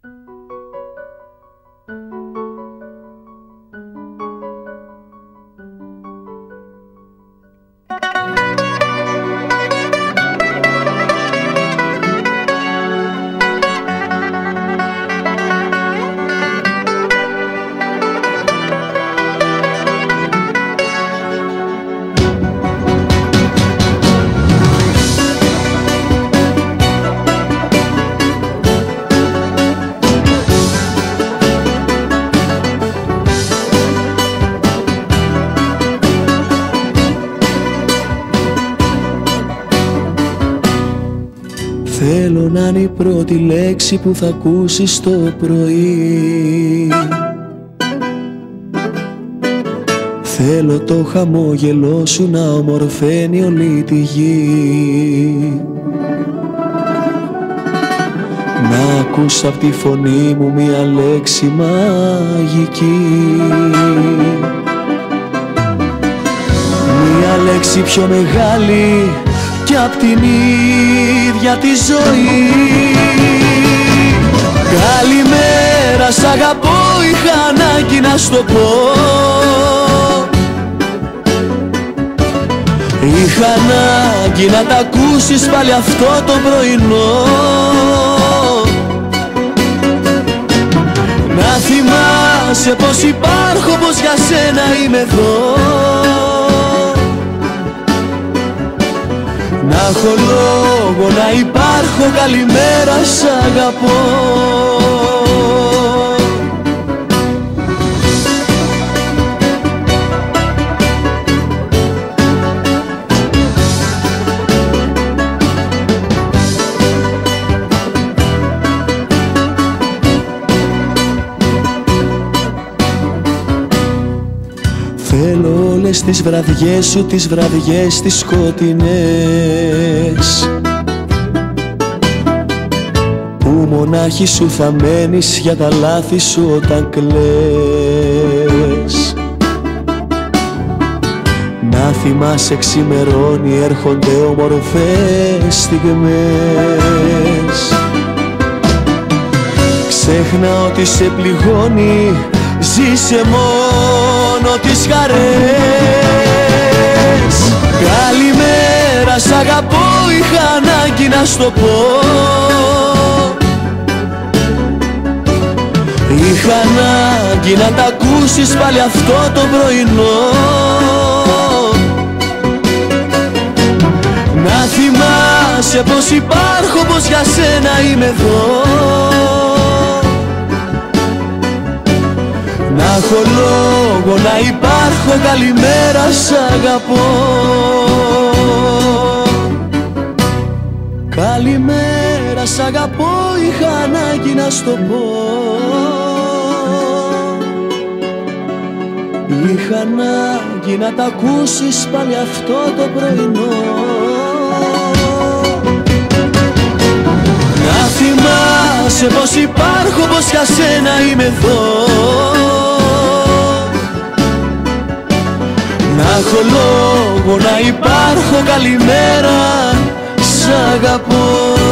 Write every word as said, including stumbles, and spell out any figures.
Θέλω να είναι η πρώτη λέξη που θα ακούσεις το πρωί. Θέλω το χαμόγελό σου να ομορφαίνει όλη τη γη. Να ακούς απ' τη φωνή μου μια λέξη μαγική. Μια λέξη πιο μεγάλη κι απ' την ίδια τη ζωή. Καλημέρα, σ' αγαπώ, είχα ανάγκη να σου το πω. Είχα ανάγκη να τα ακούσεις πάλι αυτό το πρωινό. Να θυμάσαι πως υπάρχω, πως για σένα είμαι εδώ. Να έχω λόγο να υπάρχω, καλημέρα, σ' αγαπώ. Θέλω όλες τις βραδιές σου, τις βραδιές τις σκοτεινές, που μονάχη σου θα μένεις για τα λάθη σου όταν κλαις. Να θυμάσαι ξημερώνει, έρχονται όμορφες στιγμές. Ξέχνα ότι σε πληγώνει, ζήσε μόνο τις χαρές. Καλημέρα, σ' αγαπώ, είχα ανάγκη να σου το πω. Είχα ανάγκη να τα ακούσεις πάλι αυτό το πρωινό. Να θυμάσαι πως υπάρχω, πως για σένα είμαι εδώ. Να έχω λόγο να υπάρχω, καλημέρα, σ' αγαπώ. Καλημέρα, σ' αγαπώ, είχα ανάγκη να σου το πω. Είχα ανάγκη να τα ακούσεις πάλι αυτό το πρωινό. Να θυμάσαι πως υπάρχω, πως για σένα είμαι εδώ. Να έχω λόγο να υπάρχω, καλημέρα, σ' αγαπώ.